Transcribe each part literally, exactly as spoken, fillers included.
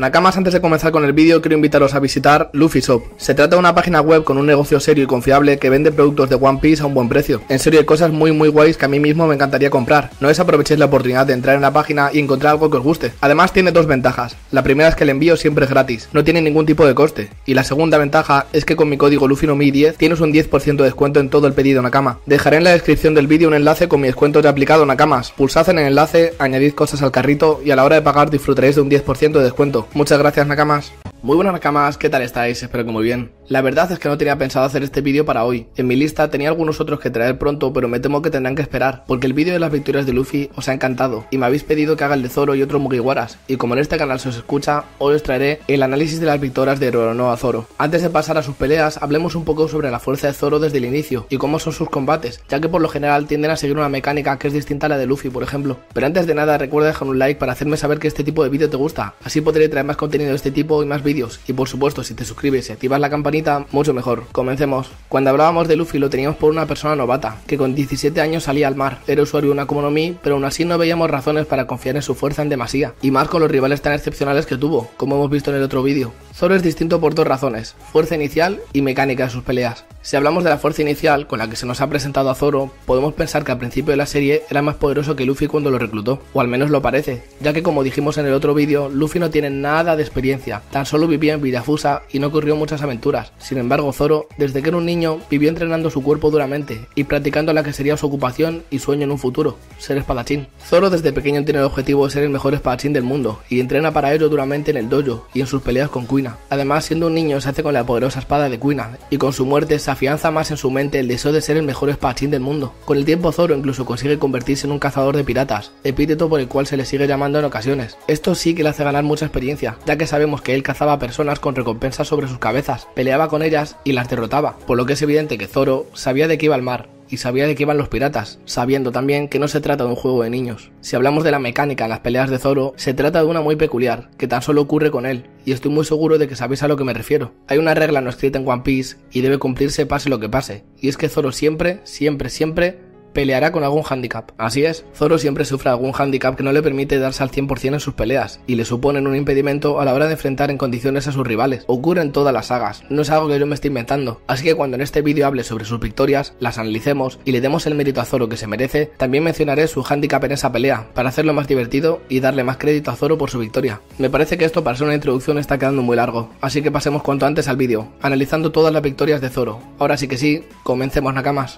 Nakamas, antes de comenzar con el vídeo quiero invitaros a visitar Luffy Shop. Se trata de una página web con un negocio serio y confiable que vende productos de One Piece a un buen precio. En serio hay cosas muy muy guays que a mí mismo me encantaría comprar. No desaprovechéis la oportunidad de entrar en la página y encontrar algo que os guste. Además tiene dos ventajas. La primera es que el envío siempre es gratis, no tiene ningún tipo de coste. Y la segunda ventaja es que con mi código LuffyNomi diez tienes un diez por ciento de descuento en todo el pedido Nakama. Dejaré en la descripción del vídeo un enlace con mi descuento de aplicado Nakamas. Pulsad en el enlace, añadid cosas al carrito y a la hora de pagar disfrutaréis de un diez por ciento de descuento. Muchas gracias Nakamas. Muy buenas Nakamas, ¿qué tal estáis? Espero que muy bien. La verdad es que no tenía pensado hacer este vídeo para hoy. En mi lista tenía algunos otros que traer pronto, pero me temo que tendrán que esperar, porque el vídeo de las victorias de Luffy os ha encantado y me habéis pedido que haga el de Zoro y otros Mugiwaras, y como en este canal se os escucha, hoy os traeré el análisis de las victorias de Roronoa Zoro. Antes de pasar a sus peleas, hablemos un poco sobre la fuerza de Zoro desde el inicio y cómo son sus combates, ya que por lo general tienden a seguir una mecánica que es distinta a la de Luffy, por ejemplo. Pero antes de nada, recuerda dejar un like para hacerme saber que este tipo de vídeo te gusta, así podré traer más contenido de este tipo y más vídeos, y por supuesto si te suscribes y activas la campanita, mucho mejor. Comencemos. Cuando hablábamos de Luffy lo teníamos por una persona novata, que con diecisiete años salía al mar, era usuario de una Akuma no Mi, pero aún así no veíamos razones para confiar en su fuerza en demasía, y más con los rivales tan excepcionales que tuvo, como hemos visto en el otro vídeo. Zoro es distinto por dos razones, fuerza inicial y mecánica de sus peleas. Si hablamos de la fuerza inicial con la que se nos ha presentado a Zoro, podemos pensar que al principio de la serie era más poderoso que Luffy cuando lo reclutó, o al menos lo parece, ya que como dijimos en el otro vídeo, Luffy no tiene nada de experiencia, tan solo vivía en Villafusa y no corrió muchas aventuras. Sin embargo, Zoro, desde que era un niño, vivió entrenando su cuerpo duramente y practicando la que sería su ocupación y sueño en un futuro, ser espadachín. Zoro desde pequeño tiene el objetivo de ser el mejor espadachín del mundo y entrena para ello duramente en el dojo y en sus peleas con Kuina. Además, siendo un niño se hace con la poderosa espada de Kuina y con su muerte se afianza más en su mente el deseo de ser el mejor espadachín del mundo. Con el tiempo Zoro incluso consigue convertirse en un cazador de piratas, epíteto por el cual se le sigue llamando en ocasiones. Esto sí que le hace ganar mucha experiencia, ya que sabemos que él cazaba personas con recompensas sobre sus cabezas, peleaba con ellas y las derrotaba, por lo que es evidente que Zoro sabía de qué iba el mar y sabía de qué iban los piratas, sabiendo también que no se trata de un juego de niños. Si hablamos de la mecánica en las peleas de Zoro, se trata de una muy peculiar, que tan solo ocurre con él, y estoy muy seguro de que sabéis a lo que me refiero. Hay una regla no escrita en One Piece y debe cumplirse pase lo que pase, y es que Zoro siempre, siempre, siempre peleará con algún handicap. Así es, Zoro siempre sufre algún handicap que no le permite darse al cien por cien en sus peleas y le suponen un impedimento a la hora de enfrentar en condiciones a sus rivales. Ocurre en todas las sagas, no es algo que yo me esté inventando, así que cuando en este vídeo hable sobre sus victorias, las analicemos y le demos el mérito a Zoro que se merece, también mencionaré su handicap en esa pelea, para hacerlo más divertido y darle más crédito a Zoro por su victoria. Me parece que esto para ser una introducción está quedando muy largo, así que pasemos cuanto antes al vídeo, analizando todas las victorias de Zoro. Ahora sí que sí, comencemos Nakamas.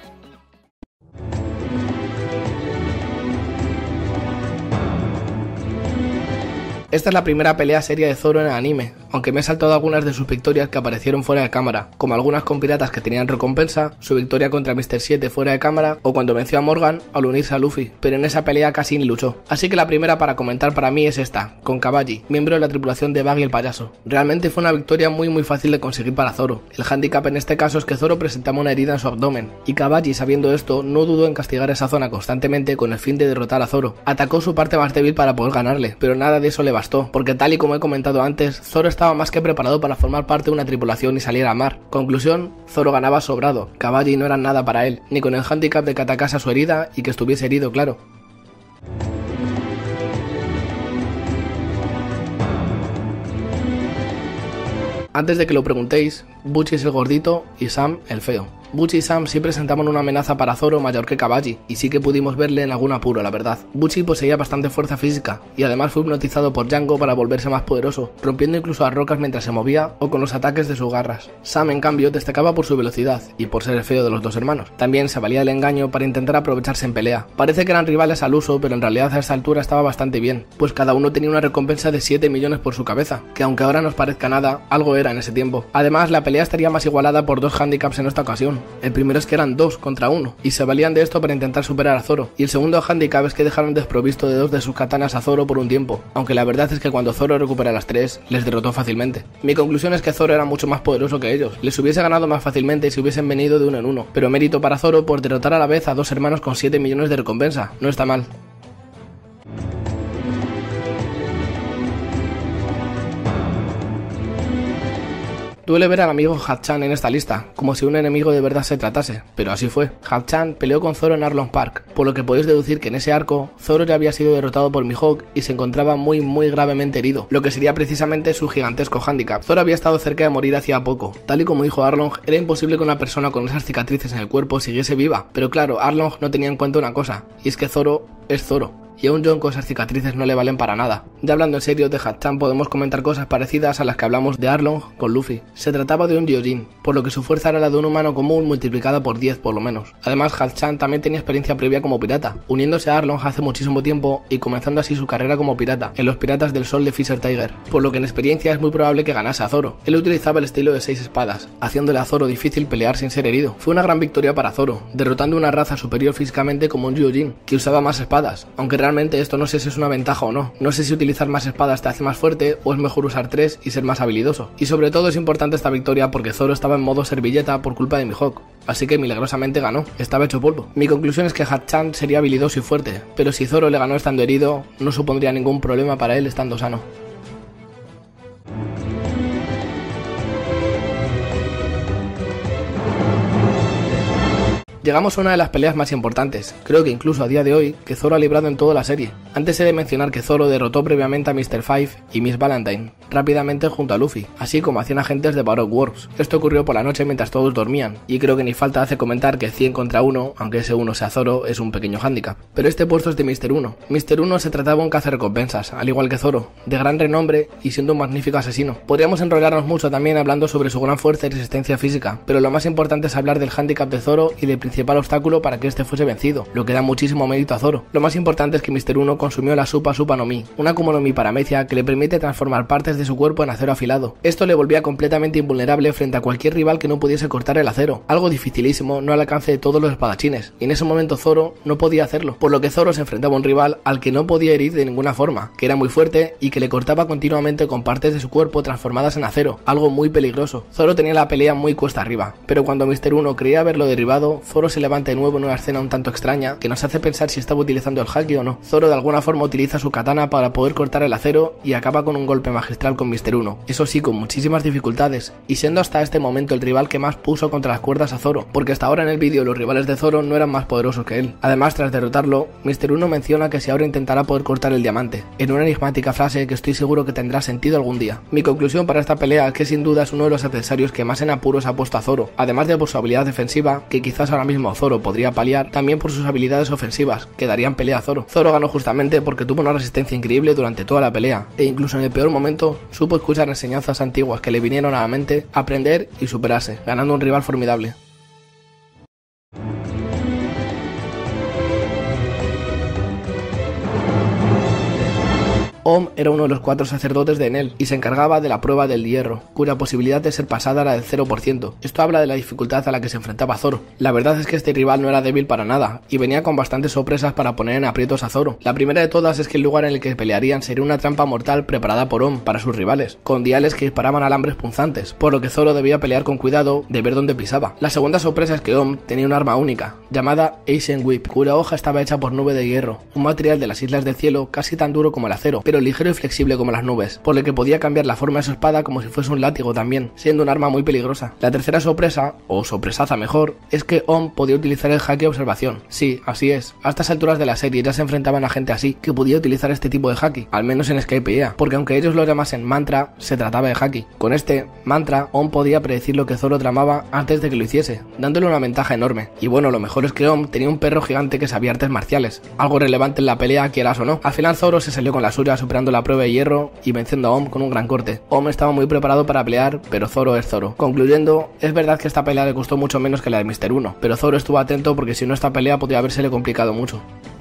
Esta es la primera pelea seria de Zoro en el anime, aunque me he saltado algunas de sus victorias que aparecieron fuera de cámara, como algunas con piratas que tenían recompensa, su victoria contra míster siete fuera de cámara o cuando venció a Morgan al unirse a Luffy, pero en esa pelea casi ni luchó. Así que la primera para comentar para mí es esta, con Caballi, miembro de la tripulación de Buggy el payaso. Realmente fue una victoria muy muy fácil de conseguir para Zoro. El handicap en este caso es que Zoro presentaba una herida en su abdomen, y Caballi, sabiendo esto, no dudó en castigar esa zona constantemente con el fin de derrotar a Zoro. Atacó su parte más débil para poder ganarle, pero nada de eso le bastó, porque tal y como he comentado antes, Zoro estaba más que preparado para formar parte de una tripulación y salir al mar. Conclusión, Zoro ganaba sobrado, Caballi no era nada para él, ni con el handicap de que atacase a su herida y que estuviese herido, claro. Antes de que lo preguntéis, Butch es el gordito y Sam el feo. Butch y Sam sí presentaban una amenaza para Zoro mayor que Caballi, y sí que pudimos verle en algún apuro, la verdad. Butch poseía bastante fuerza física, y además fue hipnotizado por Django para volverse más poderoso, rompiendo incluso las rocas mientras se movía o con los ataques de sus garras. Sam, en cambio, destacaba por su velocidad, y por ser el feo de los dos hermanos. También se valía del engaño para intentar aprovecharse en pelea. Parece que eran rivales al uso, pero en realidad a esta altura estaba bastante bien, pues cada uno tenía una recompensa de siete millones por su cabeza, que aunque ahora nos parezca nada, algo era en ese tiempo. Además, la pelea estaría más igualada por dos handicaps en esta ocasión. El primero es que eran dos contra uno, y se valían de esto para intentar superar a Zoro, y el segundo handicap es que dejaron desprovisto de dos de sus katanas a Zoro por un tiempo, aunque la verdad es que cuando Zoro recupera las tres, les derrotó fácilmente. Mi conclusión es que Zoro era mucho más poderoso que ellos, les hubiese ganado más fácilmente si hubiesen venido de uno en uno, pero mérito para Zoro por derrotar a la vez a dos hermanos con siete millones de recompensa, no está mal. Duele ver al amigo Hatchan en esta lista, como si un enemigo de verdad se tratase, pero así fue. Hatchan peleó con Zoro en Arlong Park, por lo que podéis deducir que en ese arco, Zoro ya había sido derrotado por Mihawk y se encontraba muy muy gravemente herido, lo que sería precisamente su gigantesco hándicap. Zoro había estado cerca de morir hacía poco. Tal y como dijo Arlong, era imposible que una persona con esas cicatrices en el cuerpo siguiese viva, pero claro, Arlong no tenía en cuenta una cosa, y es que Zoro es Zoro. Y a un John con esas cicatrices no le valen para nada. Ya hablando en serio de Hatchan podemos comentar cosas parecidas a las que hablamos de Arlong con Luffy. Se trataba de un Gyojin, por lo que su fuerza era la de un humano común multiplicada por diez por lo menos. Además Hatchan también tenía experiencia previa como pirata, uniéndose a Arlong hace muchísimo tiempo y comenzando así su carrera como pirata, en los Piratas del Sol de Fisher Tiger, por lo que en experiencia es muy probable que ganase a Zoro. Él utilizaba el estilo de seis espadas, haciéndole a Zoro difícil pelear sin ser herido. Fue una gran victoria para Zoro, derrotando una raza superior físicamente como un Gyojin, que usaba más espadas, aunque realmente esto no sé si es una ventaja o no. No sé si utilizar más espadas te hace más fuerte o es mejor usar tres y ser más habilidoso. Y sobre todo es importante esta victoria porque Zoro estaba en modo servilleta por culpa de Mihawk, así que milagrosamente ganó, estaba hecho polvo. Mi conclusión es que Hatchan sería habilidoso y fuerte, pero si Zoro le ganó estando herido, no supondría ningún problema para él estando sano. Llegamos a una de las peleas más importantes, creo que incluso a día de hoy, que Zoro ha librado en toda la serie. Antes he de mencionar que Zoro derrotó previamente a mister Five y Miss Valentine, rápidamente junto a Luffy, así como a cien agentes de Baroque Works. Esto ocurrió por la noche mientras todos dormían, y creo que ni falta hace comentar que cien contra uno, aunque ese uno sea Zoro, es un pequeño hándicap. Pero este puesto es de mister Uno. mister Uno se trataba de un cazarrecompensas, al igual que Zoro, de gran renombre y siendo un magnífico asesino. Podríamos enrollarnos mucho también hablando sobre su gran fuerza y resistencia física, pero lo más importante es hablar del hándicap de Zoro y del principal obstáculo para que este fuese vencido, lo que da muchísimo mérito a Zoro. Lo más importante es que mister Uno consumió la Supa Supa no Mi, una Akuma no Mi paramecia que le permite transformar partes de su cuerpo en acero afilado. Esto le volvía completamente invulnerable frente a cualquier rival que no pudiese cortar el acero, algo dificilísimo, no al alcance de todos los espadachines, y en ese momento Zoro no podía hacerlo, por lo que Zoro se enfrentaba a un rival al que no podía herir de ninguna forma, que era muy fuerte y que le cortaba continuamente con partes de su cuerpo transformadas en acero, algo muy peligroso. Zoro tenía la pelea muy cuesta arriba, pero cuando mister Uno creía haberlo derribado, Zoro se levanta de nuevo en una escena un tanto extraña que nos hace pensar si estaba utilizando el haki o no. Zoro de alguna forma utiliza su katana para poder cortar el acero y acaba con un golpe magistral con mister Uno, eso sí, con muchísimas dificultades, y siendo hasta este momento el rival que más puso contra las cuerdas a Zoro, porque hasta ahora en el vídeo los rivales de Zoro no eran más poderosos que él. Además, tras derrotarlo, mister Uno menciona que si ahora intentará poder cortar el diamante, en una enigmática frase que estoy seguro que tendrá sentido algún día. Mi conclusión para esta pelea es que sin duda es uno de los adversarios que más en apuros ha puesto a Zoro, además de por su habilidad defensiva, que quizás ahora mismo Zoro podría paliar, también por sus habilidades ofensivas, que darían pelea a Zoro. Zoro ganó justamente porque tuvo una resistencia increíble durante toda la pelea, e incluso en el peor momento supo escuchar enseñanzas antiguas que le vinieron a la mente, aprender y superarse, ganando un rival formidable. Om era uno de los cuatro sacerdotes de Enel y se encargaba de la prueba del hierro, cuya posibilidad de ser pasada era del cero por ciento. Esto habla de la dificultad a la que se enfrentaba Zoro. La verdad es que este rival no era débil para nada y venía con bastantes sorpresas para poner en aprietos a Zoro. La primera de todas es que el lugar en el que pelearían sería una trampa mortal preparada por Om para sus rivales, con diales que disparaban alambres punzantes, por lo que Zoro debía pelear con cuidado de ver dónde pisaba. La segunda sorpresa es que Om tenía un arma única, llamada Ancient Whip, cuya hoja estaba hecha por nube de hierro, un material de las Islas del Cielo casi tan duro como el acero, pero ligero y flexible como las nubes, por lo que podía cambiar la forma de su espada como si fuese un látigo también, siendo un arma muy peligrosa. La tercera sorpresa, o sorpresaza mejor, es que Om podía utilizar el haki de observación. Sí, así es, a estas alturas de la serie ya se enfrentaban a gente así, que podía utilizar este tipo de haki, al menos en Skypiea, porque aunque ellos lo llamasen mantra, se trataba de haki. Con este mantra, Om podía predecir lo que Zoro tramaba antes de que lo hiciese, dándole una ventaja enorme. Y bueno, lo mejor es que Om tenía un perro gigante que sabía artes marciales, algo relevante en la pelea, quieras o no. Al final Zoro se salió con la suya superando la prueba de hierro y venciendo a Om con un gran corte. Om estaba muy preparado para pelear, pero Zoro es Zoro. Concluyendo, es verdad que esta pelea le costó mucho menos que la de mister Uno, pero Zoro estuvo atento porque si no esta pelea podría habérsele complicado mucho.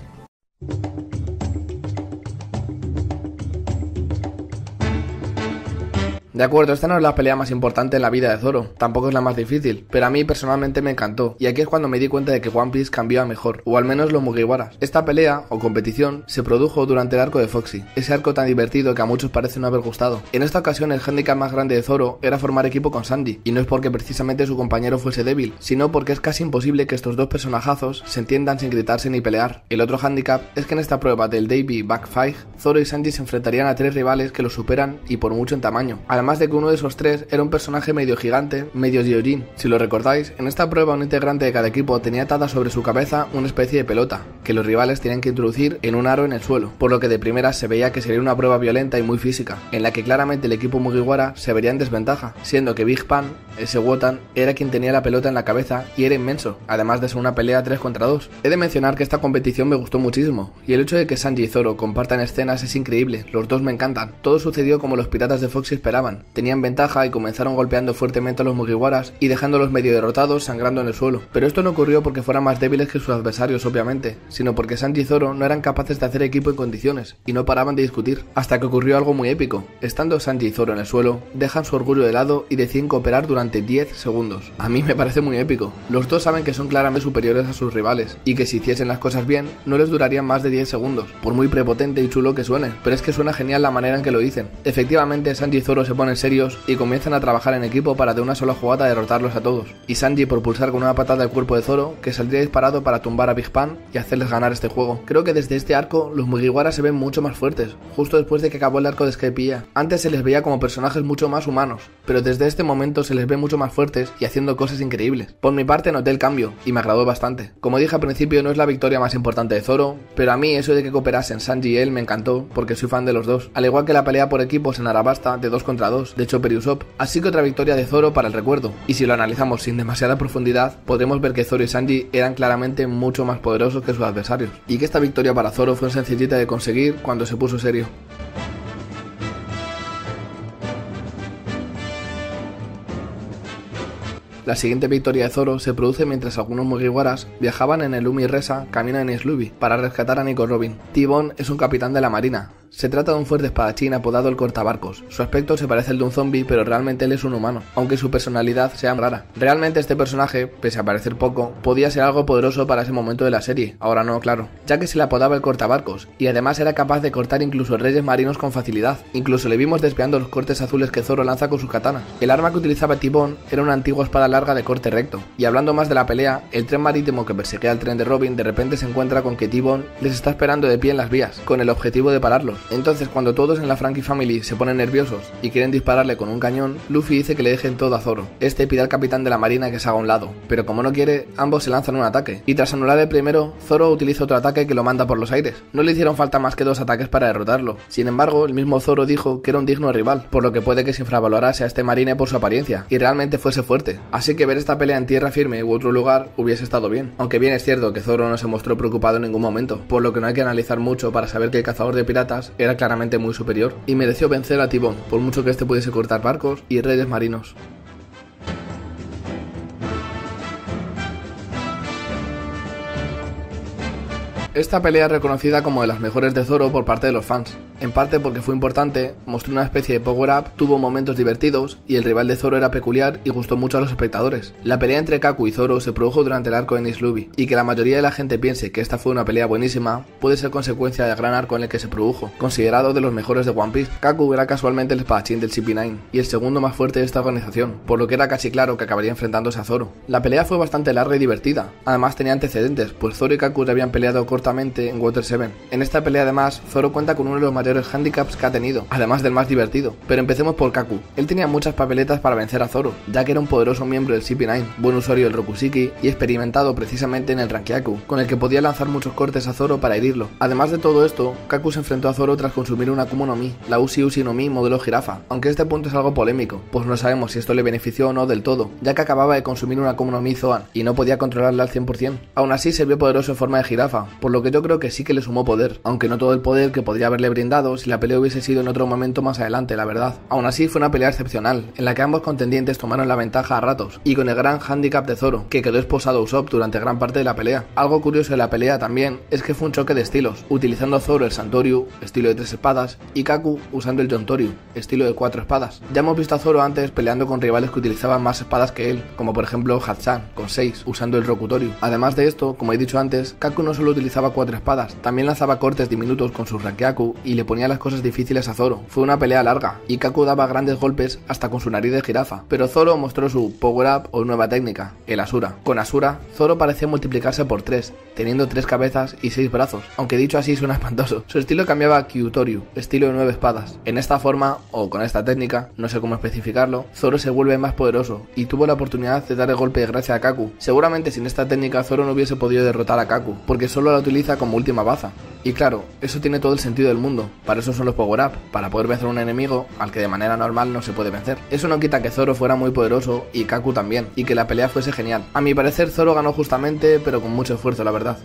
De acuerdo, esta no es la pelea más importante en la vida de Zoro, tampoco es la más difícil, pero a mí personalmente me encantó, y aquí es cuando me di cuenta de que One Piece cambió a mejor, o al menos los Mugiwaras. Esta pelea, o competición, se produjo durante el arco de Foxy, ese arco tan divertido que a muchos parece no haber gustado. En esta ocasión el hándicap más grande de Zoro era formar equipo con Sandy, y no es porque precisamente su compañero fuese débil, sino porque es casi imposible que estos dos personajazos se entiendan sin gritarse ni pelear. El otro hándicap es que en esta prueba del Davy Back Five, Zoro y Sandy se enfrentarían a tres rivales que los superan y por mucho en tamaño. Al además de que uno de esos tres era un personaje medio gigante, medio Gyojin. Si lo recordáis, en esta prueba un integrante de cada equipo tenía atada sobre su cabeza una especie de pelota, que los rivales tenían que introducir en un aro en el suelo, por lo que de primeras se veía que sería una prueba violenta y muy física, en la que claramente el equipo Mugiwara se vería en desventaja, siendo que Big Pan, ese Wotan, era quien tenía la pelota en la cabeza y era inmenso, además de ser una pelea tres contra dos. He de mencionar que esta competición me gustó muchísimo, y el hecho de que Sanji y Zoro compartan escenas es increíble, los dos me encantan. Todo sucedió como los piratas de Foxy esperaban, tenían ventaja y comenzaron golpeando fuertemente a los Mugiwaras y dejándolos medio derrotados, sangrando en el suelo. Pero esto no ocurrió porque fueran más débiles que sus adversarios obviamente, sino porque Sanji y Zoro no eran capaces de hacer equipo en condiciones, y no paraban de discutir, hasta que ocurrió algo muy épico. Estando Sanji y Zoro en el suelo, dejan su orgullo de lado y deciden cooperar durante diez segundos. A mí me parece muy épico. Los dos saben que son claramente superiores a sus rivales, y que si hiciesen las cosas bien, no les durarían más de diez segundos, por muy prepotente y chulo que suene, pero es que suena genial la manera en que lo dicen. Efectivamente, Sanji y Zoro se ponen serios y comienzan a trabajar en equipo para de una sola jugada derrotarlos a todos, y Sanji por pulsar con una patada el cuerpo de Zoro, que saldría disparado para tumbar a Big Pan y hacerles ganar este juego. Creo que desde este arco, los Mugiwara se ven mucho más fuertes, justo después de que acabó el arco de Skypiea. Antes se les veía como personajes mucho más humanos, pero desde este momento se les ve mucho más fuertes y haciendo cosas increíbles. Por mi parte noté el cambio, y me agradó bastante. Como dije al principio, no es la victoria más importante de Zoro, pero a mí eso de que cooperasen Sanji y él me encantó, porque soy fan de los dos, al igual que la pelea por equipos en Arabasta de dos contra dos de Chopper y Usopp, así que otra victoria de Zoro para el recuerdo. Y si lo analizamos sin demasiada profundidad, podremos ver que Zoro y Sanji eran claramente mucho más poderosos que sus adversarios, y que esta victoria para Zoro fue sencillita de conseguir cuando se puso serio. La siguiente victoria de Zoro se produce mientras algunos Mugiwaras viajaban en el Umi Resa camino en Sluby para rescatar a Nico Robin. T-Bone es un capitán de la marina. Se trata de un fuerte espadachín apodado el Cortabarcos. Su aspecto se parece al de un zombie, pero realmente él es un humano, aunque su personalidad sea rara. Realmente este personaje, pese a parecer poco, podía ser algo poderoso para ese momento de la serie, ahora no, claro, ya que se le apodaba el Cortabarcos, y además era capaz de cortar incluso reyes marinos con facilidad. Incluso le vimos desviando los cortes azules que Zoro lanza con su katana. El arma que utilizaba T-Bone era una antigua espada larga de corte recto. Y hablando más de la pelea, el tren marítimo que perseguía al tren de Robin de repente se encuentra con que T-Bone les está esperando de pie en las vías, con el objetivo de pararlos. Entonces, cuando todos en la Franky Family se ponen nerviosos y quieren dispararle con un cañón, Luffy dice que le dejen todo a Zoro. Este pide al capitán de la marina que se haga a un lado, pero como no quiere, ambos se lanzan un ataque, y tras anular el primero, Zoro utiliza otro ataque que lo manda por los aires. No le hicieron falta más que dos ataques para derrotarlo. Sin embargo, el mismo Zoro dijo que era un digno rival, por lo que puede que se infravalorase a este marine por su apariencia, y realmente fuese fuerte. Así que ver esta pelea en tierra firme u otro lugar hubiese estado bien, aunque bien es cierto que Zoro no se mostró preocupado en ningún momento, por lo que no hay que analizar mucho para saber que el cazador de piratas era claramente muy superior, y mereció vencer a T-Bone, por mucho que este pudiese cortar barcos y redes marinos. Esta pelea es reconocida como de las mejores de Zoro por parte de los fans, en parte porque fue importante, mostró una especie de power-up, tuvo momentos divertidos y el rival de Zoro era peculiar y gustó mucho a los espectadores. La pelea entre Kaku y Zoro se produjo durante el arco de Enies Lobby, y que la mayoría de la gente piense que esta fue una pelea buenísima puede ser consecuencia del gran arco en el que se produjo, considerado de los mejores de One Piece. Kaku era casualmente el espadachín del C P nueve y el segundo más fuerte de esta organización, por lo que era casi claro que acabaría enfrentándose a Zoro. La pelea fue bastante larga y divertida, además tenía antecedentes, pues Zoro y Kaku ya habían peleado cortamente en Water siete. En esta pelea además, Zoro cuenta con uno de los mayores handicaps que ha tenido, además del más divertido. Pero empecemos por Kaku. Él tenía muchas papeletas para vencer a Zoro, ya que era un poderoso miembro del C P nueve, buen usuario del Rokushiki y experimentado precisamente en el Rankyaku, con el que podía lanzar muchos cortes a Zoro para herirlo. Además de todo esto, Kaku se enfrentó a Zoro tras consumir una Akuma no Mi, la Ushi Ushi no Mi modelo jirafa, aunque este punto es algo polémico, pues no sabemos si esto le benefició o no del todo, ya que acababa de consumir una Akuma no Mi Zoan y no podía controlarla al cien por cien. Aún así se vio poderoso en forma de jirafa, por lo que yo creo que sí que le sumó poder, aunque no todo el poder que podría haberle brindado si la pelea hubiese sido en otro momento más adelante, la verdad. Aún así fue una pelea excepcional, en la que ambos contendientes tomaron la ventaja a ratos, y con el gran handicap de Zoro, que quedó esposado a Usopp durante gran parte de la pelea. Algo curioso de la pelea también es que fue un choque de estilos, utilizando Zoro el Santoryu, estilo de tres espadas, y Kaku usando el Yontoryu, estilo de cuatro espadas. Ya hemos visto a Zoro antes peleando con rivales que utilizaban más espadas que él, como por ejemplo Hatsan, con seis, usando el Rokutoryu. Además de esto, como he dicho antes, Kaku no solo utilizaba usaba cuatro espadas, también lanzaba cortes diminutos con su Rakiaku y le ponía las cosas difíciles a Zoro. Fue una pelea larga, y Kaku daba grandes golpes hasta con su nariz de jirafa, pero Zoro mostró su Power Up o nueva técnica, el Asura. Con Asura, Zoro parecía multiplicarse por tres, teniendo tres cabezas y seis brazos, aunque dicho así suena espantoso. Su estilo cambiaba a Kyutoryu, estilo de nueve espadas. En esta forma, o con esta técnica, no sé cómo especificarlo, Zoro se vuelve más poderoso y tuvo la oportunidad de dar el golpe de gracia a Kaku. Seguramente sin esta técnica Zoro no hubiese podido derrotar a Kaku, porque solo la utiliza como última baza. Y claro, eso tiene todo el sentido del mundo, para eso son los Power Up, para poder vencer a un enemigo al que de manera normal no se puede vencer. Eso no quita que Zoro fuera muy poderoso y Kaku también, y que la pelea fuese genial. A mi parecer Zoro ganó justamente, pero con mucho esfuerzo, la verdad.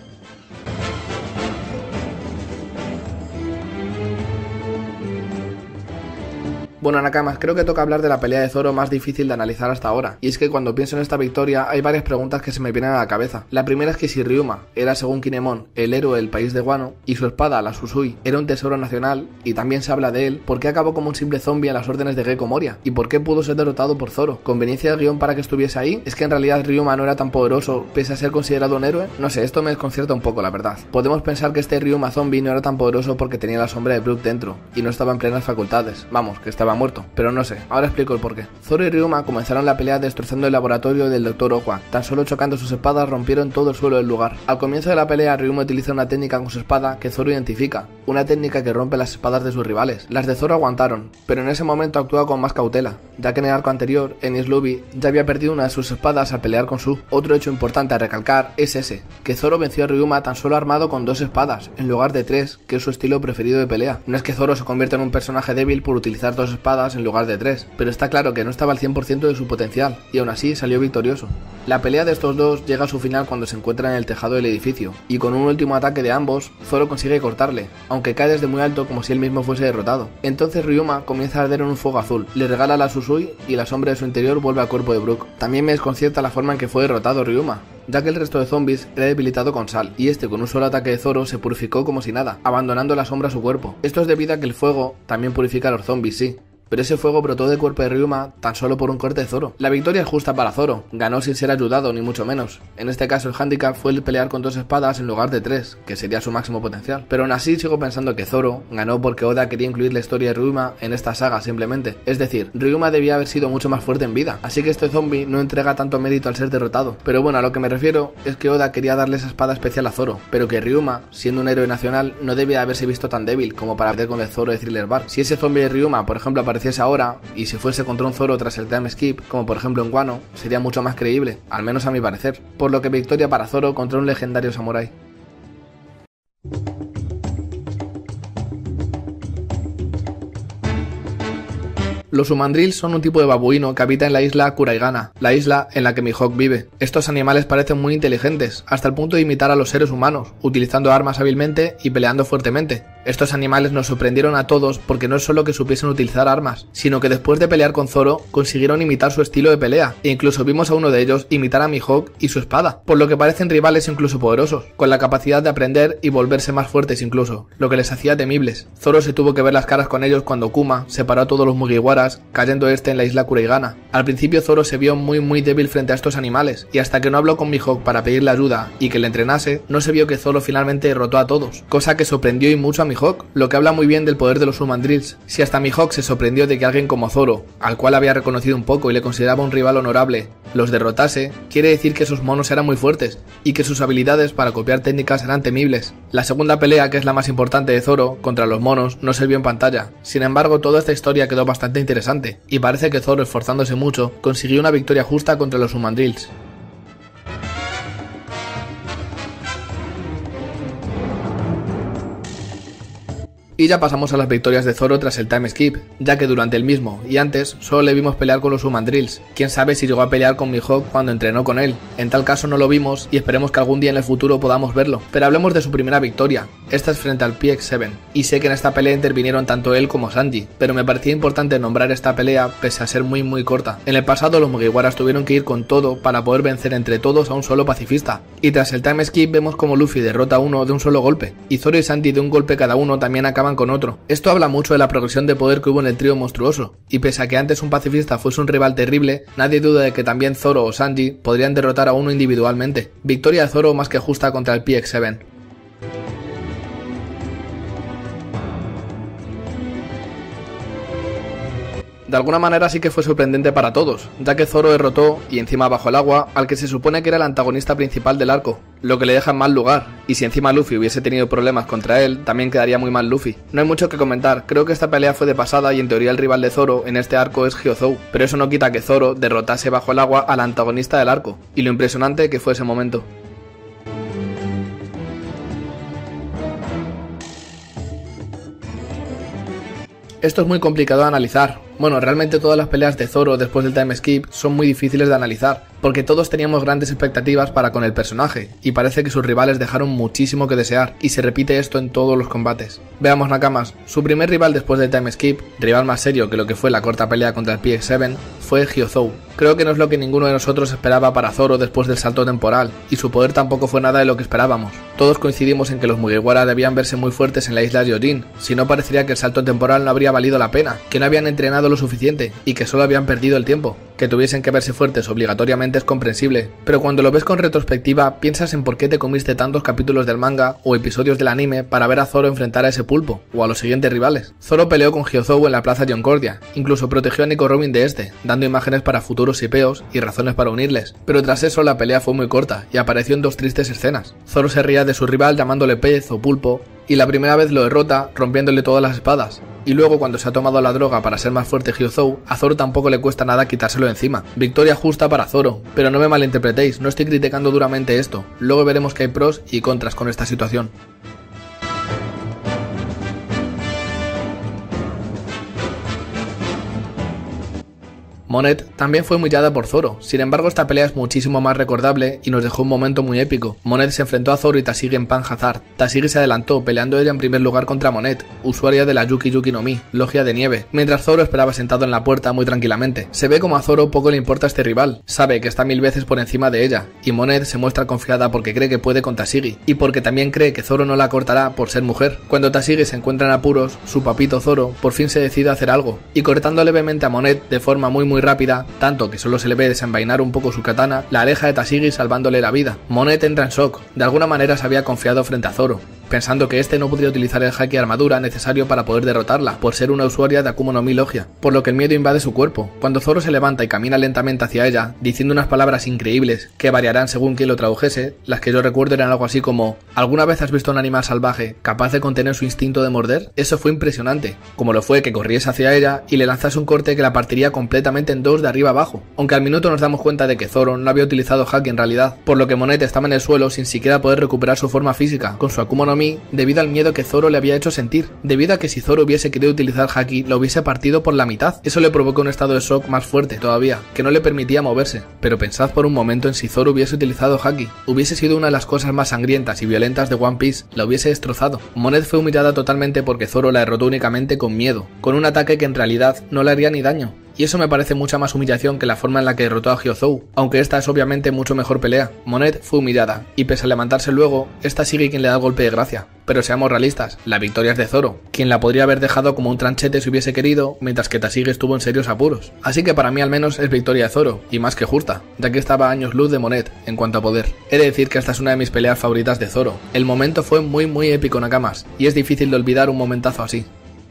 Bueno, Nakamas, creo que toca hablar de la pelea de Zoro más difícil de analizar hasta ahora, y es que cuando pienso en esta victoria hay varias preguntas que se me vienen a la cabeza. La primera es que si Ryuma era, según Kinemon, el héroe del país de Wano, y su espada, la Susui, era un tesoro nacional, y también se habla de él, ¿por qué acabó como un simple zombie a las órdenes de Gecko Moria? ¿Y por qué pudo ser derrotado por Zoro? ¿Conveniencia del guión para que estuviese ahí? ¿Es que en realidad Ryuma no era tan poderoso pese a ser considerado un héroe? No sé, esto me desconcierta un poco, la verdad. Podemos pensar que este Ryuma zombie no era tan poderoso porque tenía la sombra de Brook dentro, y no estaba en plenas facultades, vamos, que estaba muerto, pero no sé, ahora explico el porqué. Zoro y Ryuma comenzaron la pelea destrozando el laboratorio del doctor Okwa. Tan solo chocando sus espadas rompieron todo el suelo del lugar. Al comienzo de la pelea, Ryuma utiliza una técnica con su espada que Zoro identifica, una técnica que rompe las espadas de sus rivales. Las de Zoro aguantaron, pero en ese momento actúa con más cautela, ya que en el arco anterior, Enies Lobby ya había perdido una de sus espadas al pelear con Su. Otro hecho importante a recalcar es ese, que Zoro venció a Ryuma tan solo armado con dos espadas, en lugar de tres, que es su estilo preferido de pelea. No es que Zoro se convierta en un personaje débil por utilizar dos espadas en lugar de tres, pero está claro que no estaba al cien por ciento de su potencial, y aún así salió victorioso. La pelea de estos dos llega a su final cuando se encuentran en el tejado del edificio, y con un último ataque de ambos, Zoro consigue cortarle, aunque cae desde muy alto como si él mismo fuese derrotado. Entonces Ryuma comienza a arder en un fuego azul, le regala la Susui y la sombra de su interior vuelve al cuerpo de Brook. También me desconcierta la forma en que fue derrotado Ryuma, ya que el resto de zombies era debilitado con sal, y este con un solo ataque de Zoro se purificó como si nada, abandonando la sombra a su cuerpo. Esto es debido a que el fuego también purifica a los zombies, sí, pero ese fuego brotó del cuerpo de Ryuma tan solo por un corte de Zoro. La victoria es justa para Zoro, ganó sin ser ayudado ni mucho menos. En este caso el hándicap fue el pelear con dos espadas en lugar de tres, que sería su máximo potencial. Pero aún así sigo pensando que Zoro ganó porque Oda quería incluir la historia de Ryuma en esta saga simplemente. Es decir, Ryuma debía haber sido mucho más fuerte en vida, así que este zombie no entrega tanto mérito al ser derrotado. Pero bueno, a lo que me refiero es que Oda quería darle esa espada especial a Zoro, pero que Ryuma, siendo un héroe nacional, no debía haberse visto tan débil como para perder con el Zoro de Thriller Bark. Si ese zombie de Ryuma, por ejemplo, apareciese ahora, y si fuese contra un Zoro tras el time skip, como por ejemplo en Wano, sería mucho más creíble, al menos a mi parecer. Por lo que victoria para Zoro contra un legendario samurái. Los Humandrills son un tipo de babuino que habita en la isla Kuraigana, la isla en la que Mihawk vive. Estos animales parecen muy inteligentes, hasta el punto de imitar a los seres humanos, utilizando armas hábilmente y peleando fuertemente. Estos animales nos sorprendieron a todos porque no es solo que supiesen utilizar armas, sino que después de pelear con Zoro, consiguieron imitar su estilo de pelea, e incluso vimos a uno de ellos imitar a Mihawk y su espada, por lo que parecen rivales incluso poderosos, con la capacidad de aprender y volverse más fuertes incluso, lo que les hacía temibles. Zoro se tuvo que ver las caras con ellos cuando Kuma separó a todos los Mugiwaras, cayendo este en la isla Kuraigana. Al principio Zoro se vio muy muy débil frente a estos animales, y hasta que no habló con Mihawk para pedirle ayuda y que le entrenase, no se vio que Zoro finalmente derrotó a todos, cosa que sorprendió y mucho a Mihawk, lo que habla muy bien del poder de los Humandrills. Si hasta Mihawk se sorprendió de que alguien como Zoro, al cual había reconocido un poco y le consideraba un rival honorable, los derrotase, quiere decir que esos monos eran muy fuertes, y que sus habilidades para copiar técnicas eran temibles. La segunda pelea, que es la más importante de Zoro, contra los monos, no se vio en pantalla. Sin embargo, toda esta historia quedó bastante interesante, y parece que Zoro, esforzándose mucho, consiguió una victoria justa contra los Humandrills. Y ya pasamos a las victorias de Zoro tras el time skip, ya que durante el mismo y antes solo le vimos pelear con los Humandrills. Quién sabe si llegó a pelear con Mihawk cuando entrenó con él. En tal caso no lo vimos y esperemos que algún día en el futuro podamos verlo. Pero hablemos de su primera victoria. Esta es frente al P X siete, y sé que en esta pelea intervinieron tanto él como Sanji, pero me parecía importante nombrar esta pelea pese a ser muy muy corta. En el pasado los Mugiwaras tuvieron que ir con todo para poder vencer entre todos a un solo pacifista, y tras el time skip vemos como Luffy derrota a uno de un solo golpe, y Zoro y Sanji de un golpe cada uno también acaban con otro. Esto habla mucho de la progresión de poder que hubo en el trío monstruoso, y pese a que antes un pacifista fuese un rival terrible, nadie duda de que también Zoro o Sanji podrían derrotar a uno individualmente. Victoria de Zoro más que justa contra el P X siete. De alguna manera sí que fue sorprendente para todos, ya que Zoro derrotó, y encima bajo el agua, al que se supone que era el antagonista principal del arco, lo que le deja en mal lugar, y si encima Luffy hubiese tenido problemas contra él, también quedaría muy mal Luffy. No hay mucho que comentar, creo que esta pelea fue de pasada y en teoría el rival de Zoro en este arco es Gyozou, pero eso no quita que Zoro derrotase bajo el agua al antagonista del arco, y lo impresionante que fue ese momento. Esto es muy complicado de analizar. Bueno, realmente todas las peleas de Zoro después del time skip son muy difíciles de analizar, porque todos teníamos grandes expectativas para con el personaje, y parece que sus rivales dejaron muchísimo que desear, y se repite esto en todos los combates. Veamos Nakamas, su primer rival después del time skip, rival más serio que lo que fue la corta pelea contra el P X siete, fue Gyozou. Creo que no es lo que ninguno de nosotros esperaba para Zoro después del salto temporal, y su poder tampoco fue nada de lo que esperábamos. Todos coincidimos en que los Mugiwara debían verse muy fuertes en la isla de Yojin, si no parecería que el salto temporal no habría valido la pena, que no habían entrenado lo suficiente y que solo habían perdido el tiempo. Que tuviesen que verse fuertes obligatoriamente es comprensible, pero cuando lo ves con retrospectiva piensas en por qué te comiste tantos capítulos del manga o episodios del anime para ver a Zoro enfrentar a ese pulpo o a los siguientes rivales. Zoro peleó con Gyozou en la plaza de Concordia, incluso protegió a Nico Robin de este, dando imágenes para futuros shipeos y razones para unirles, pero tras eso la pelea fue muy corta y apareció en dos tristes escenas. Zoro se ría de su rival llamándole pez o pulpo, y la primera vez lo derrota rompiéndole todas las espadas. Y luego cuando se ha tomado la droga para ser más fuerte Gyozou, a Zoro tampoco le cuesta nada quitárselo de encima. Victoria justa para Zoro, pero no me malinterpretéis, no estoy criticando duramente esto, luego veremos que hay pros y contras con esta situación. Monet también fue humillada por Zoro, sin embargo esta pelea es muchísimo más recordable y nos dejó un momento muy épico. Monet se enfrentó a Zoro y Tashigi en Pan Hazard. Tashigi se adelantó, peleando ella en primer lugar contra Monet, usuaria de la Yuki Yuki no Mi, logia de nieve, mientras Zoro esperaba sentado en la puerta muy tranquilamente. Se ve como a Zoro poco le importa este rival, sabe que está mil veces por encima de ella, y Monet se muestra confiada porque cree que puede con Tashigi, y porque también cree que Zoro no la cortará por ser mujer. Cuando Tashigi se encuentra en apuros, su papito Zoro por fin se decide a hacer algo, y cortando levemente a Monet de forma muy muy rápida, tanto que solo se le ve desenvainar un poco su katana, la aleja de Tashigi salvándole la vida. Monet entra en shock, de alguna manera se había confiado frente a Zoro, pensando que este no podría utilizar el haki armadura necesario para poder derrotarla, por ser una usuaria de Akuma no Mi logia, por lo que el miedo invade su cuerpo. Cuando Zoro se levanta y camina lentamente hacia ella, diciendo unas palabras increíbles, que variarán según quien lo tradujese, las que yo recuerdo eran algo así como: ¿alguna vez has visto un animal salvaje capaz de contener su instinto de morder? Eso fue impresionante, como lo fue que corriese hacia ella y le lanzase un corte que la partiría completamente en dos de arriba abajo, aunque al minuto nos damos cuenta de que Zoro no había utilizado haki en realidad, por lo que Monet estaba en el suelo sin siquiera poder recuperar su forma física, con su Akuma no Mi, debido al miedo que Zoro le había hecho sentir, debido a que si Zoro hubiese querido utilizar haki lo hubiese partido por la mitad. Eso le provocó un estado de shock más fuerte todavía, que no le permitía moverse. Pero pensad por un momento en si Zoro hubiese utilizado haki, hubiese sido una de las cosas más sangrientas y violentas de One Piece, la hubiese destrozado. Monet fue humillada totalmente porque Zoro la derrotó únicamente con miedo, con un ataque que en realidad no le haría ni daño. Y eso me parece mucha más humillación que la forma en la que derrotó a Gyozou, aunque esta es obviamente mucho mejor pelea. Monet fue humillada, y pese a levantarse luego, esta sigue quien le da el golpe de gracia. Pero seamos realistas, la victoria es de Zoro, quien la podría haber dejado como un tranchete si hubiese querido, mientras que Tashigi estuvo en serios apuros. Así que para mí al menos es victoria de Zoro, y más que justa, ya que estaba a años luz de Monet en cuanto a poder. He de decir que esta es una de mis peleas favoritas de Zoro. El momento fue muy muy épico, Nakamas, y es difícil de olvidar un momentazo así.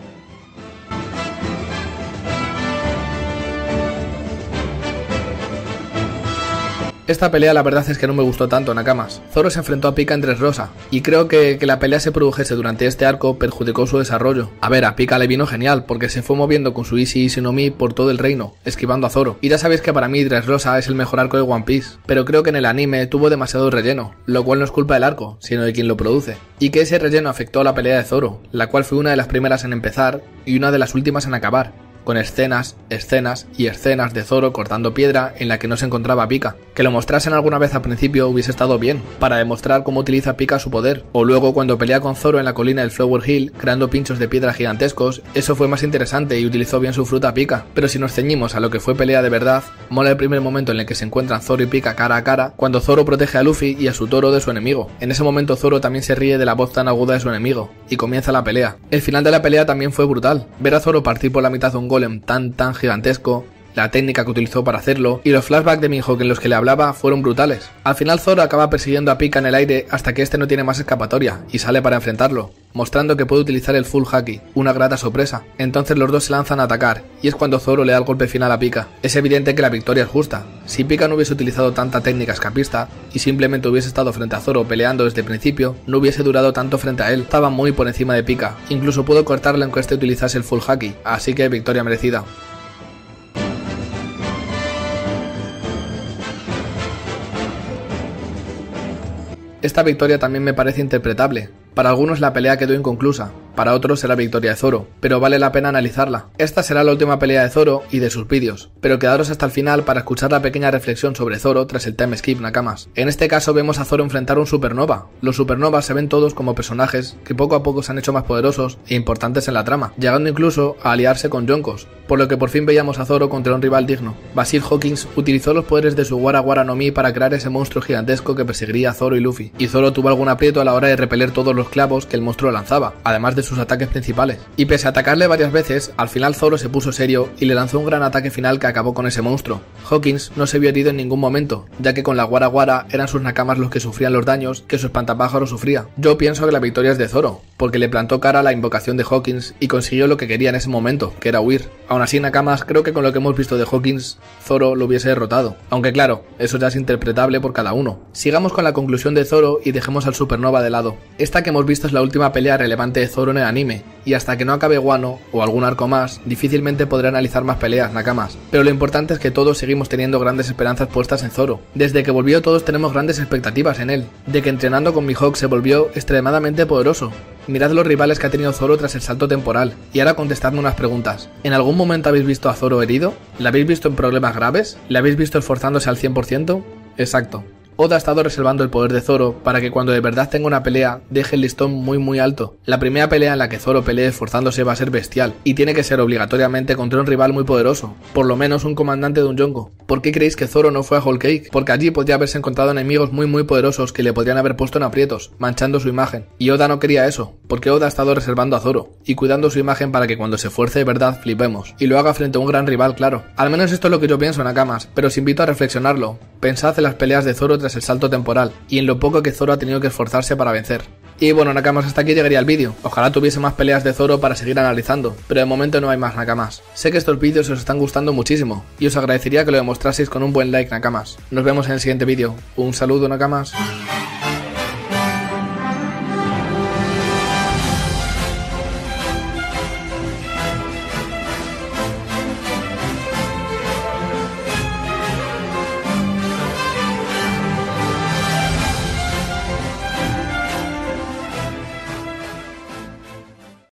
Esta pelea la verdad es que no me gustó tanto, Nakamas. Zoro se enfrentó a Pika en Dressrosa, y creo que que la pelea se produjese durante este arco perjudicó su desarrollo. A ver, a Pika le vino genial, porque se fue moviendo con su Easy Easy no Mi por todo el reino, esquivando a Zoro. Y ya sabéis que para mí Dressrosa es el mejor arco de One Piece, pero creo que en el anime tuvo demasiado relleno, lo cual no es culpa del arco, sino de quien lo produce. Y que ese relleno afectó a la pelea de Zoro, la cual fue una de las primeras en empezar y una de las últimas en acabar, con escenas, escenas y escenas de Zoro cortando piedra en la que no se encontraba Pika. Que lo mostrasen alguna vez al principio hubiese estado bien, para demostrar cómo utiliza Pika su poder, o luego cuando pelea con Zoro en la colina del Flower Hill, creando pinchos de piedra gigantescos, eso fue más interesante y utilizó bien su fruta Pika. Pero si nos ceñimos a lo que fue pelea de verdad, mola el primer momento en el que se encuentran Zoro y Pika cara a cara, cuando Zoro protege a Luffy y a su toro de su enemigo. En ese momento Zoro también se ríe de la voz tan aguda de su enemigo, y comienza la pelea. El final de la pelea también fue brutal, ver a Zoro partir por la mitad de un golem tan tan gigantesco, la técnica que utilizó para hacerlo, y los flashbacks de Mihawk en los que le hablaba fueron brutales. Al final Zoro acaba persiguiendo a Pika en el aire hasta que este no tiene más escapatoria y sale para enfrentarlo, mostrando que puede utilizar el full haki, una grata sorpresa. Entonces los dos se lanzan a atacar, y es cuando Zoro le da el golpe final a Pika. Es evidente que la victoria es justa. Si Pika no hubiese utilizado tanta técnica escapista, y simplemente hubiese estado frente a Zoro peleando desde el principio, no hubiese durado tanto frente a él. Estaba muy por encima de Pika, incluso pudo cortarle aunque este utilizase el full haki, así que victoria merecida. Esta victoria también me parece interpretable. Para algunos la pelea quedó inconclusa, para otros será victoria de Zoro, pero vale la pena analizarla. Esta será la última pelea de Zoro y de sus vídeos, pero quedaros hasta el final para escuchar la pequeña reflexión sobre Zoro tras el time skip, nakamas. En este caso vemos a Zoro enfrentar a un supernova. Los supernovas se ven todos como personajes que poco a poco se han hecho más poderosos e importantes en la trama, llegando incluso a aliarse con Yonkos, por lo que por fin veíamos a Zoro contra un rival digno. Basil Hawkins utilizó los poderes de su Wara Wara no Mi para crear ese monstruo gigantesco que perseguiría a Zoro y Luffy, y Zoro tuvo algún aprieto a la hora de repeler todos los clavos que el monstruo lanzaba, además de sus ataques principales. Y pese a atacarle varias veces, al final Zoro se puso serio y le lanzó un gran ataque final que acabó con ese monstruo. Hawkins no se vio herido en ningún momento, ya que con la Wara Wara eran sus nakamas los que sufrían los daños que su espantapájaro sufría. Yo pienso que la victoria es de Zoro, porque le plantó cara a la invocación de Hawkins y consiguió lo que quería en ese momento, que era huir. Aún así, nakamas, creo que con lo que hemos visto de Hawkins, Zoro lo hubiese derrotado, aunque claro, eso ya es interpretable por cada uno. Sigamos con la conclusión de Zoro y dejemos al supernova de lado. Esta que hemos visto es la última pelea relevante de Zoro en el anime, y hasta que no acabe Wano o algún arco más, difícilmente podré analizar más peleas, nakamas. Pero lo importante es que todos seguimos teniendo grandes esperanzas puestas en Zoro. Desde que volvió todos tenemos grandes expectativas en él, de que entrenando con Mihawk se volvió extremadamente poderoso. Mirad los rivales que ha tenido Zoro tras el salto temporal, y ahora contestadme unas preguntas. ¿En algún momento habéis visto a Zoro herido? ¿Le habéis visto en problemas graves? ¿Le habéis visto esforzándose al cien por ciento? Exacto. Oda ha estado reservando el poder de Zoro para que cuando de verdad tenga una pelea deje el listón muy muy alto. La primera pelea en la que Zoro pelee esforzándose va a ser bestial, y tiene que ser obligatoriamente contra un rival muy poderoso, por lo menos un comandante de un Yonko. ¿Por qué creéis que Zoro no fue a Whole Cake? Porque allí podría haberse encontrado enemigos muy muy poderosos que le podrían haber puesto en aprietos, manchando su imagen. Y Oda no quería eso, porque Oda ha estado reservando a Zoro, y cuidando su imagen para que cuando se esfuerce de verdad flipemos, y lo haga frente a un gran rival, claro. Al menos esto es lo que yo pienso, nakamas, pero os invito a reflexionarlo. Pensad en las peleas de Zoro tras el salto temporal, y en lo poco que Zoro ha tenido que esforzarse para vencer. Y bueno, nakamas, hasta aquí llegaría el vídeo. Ojalá tuviese más peleas de Zoro para seguir analizando, pero de momento no hay más, nakamas. Sé que estos vídeos os están gustando muchísimo, y os agradecería que lo demostraseis con un buen like, nakamas. Nos vemos en el siguiente vídeo. Un saludo, nakamas.